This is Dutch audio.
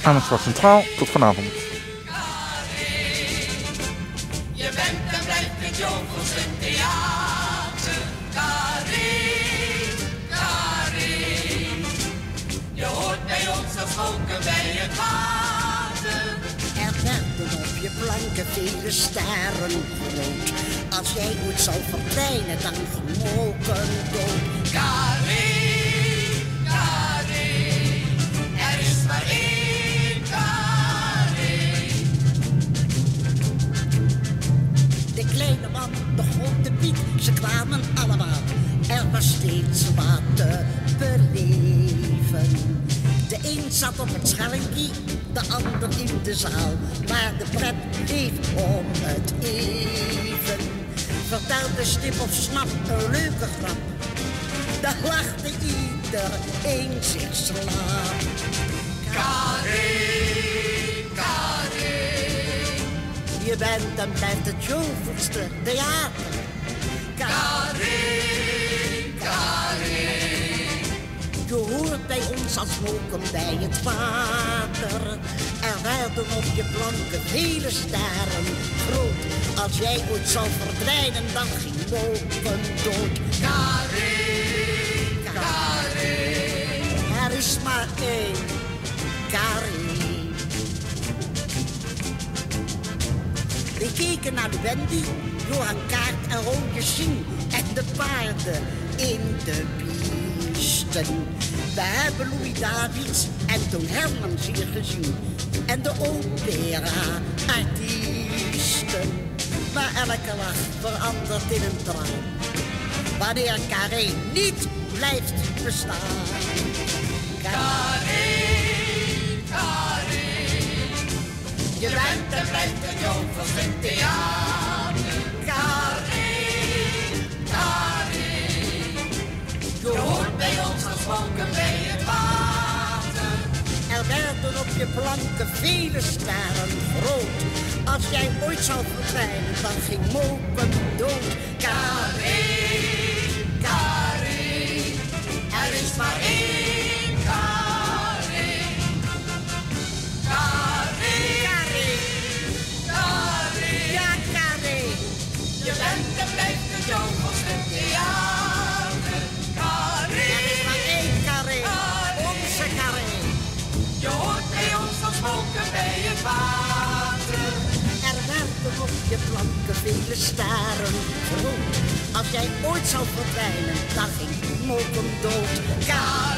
Amersfoort Centraal, tot vanavond. Je bent en blijft het Jovels een theater. Karin, je hoort bij ons als wolken bij het water. Er werden op je planken vele sterren groot. Als jij ooit zou verdwijnen, dan ging moken dood. Karin, er is maar één Karin. De kleine man, de grote Piet, ze kwamen allemaal. Er was steeds wat te beleven. De een zat op het schellinkie, de ander in de zaal. Maar de pret bleef om het even. Vertelde stip of snap een leuke grap. Daar lachte iedereen zich slaap. Karin, Je bent en blijft het jovelste theater. Karin. Je hoort bij ons als wolken bij het water. Er werden op je planken vele sterren groot. Als jij ooit zou verdwijnen, dan ging wolken dood. Karin, Er is maar één Karin. We keken naar de Wendy, Johan Kaart en Rode Sien en de paarden in de pisten. We hebben Louis Davids en Toon Hermans hier gezien en de opera-artiesten. Maar elke lach verandert in een traan wanneer Karin niet blijft bestaan. Karin, je bent en blijft het Jovels een theater. Karin, je hoort bij ons als wolken bij het water. Er werden op je planken vele sterren groot. Als jij ooit zou verdwijnen, dan ging moken dood. Karin, er is maar één Karin. Ja, Karin. Je bent en blijft het Jovels een theater. Er is maar één Karin. Onze Karin. Je hoort bij ons als wolken bij het water. Er werden op je planken vele sterren groot. Als jij ooit zou verdwijnen, dan ging moken dood. Karin.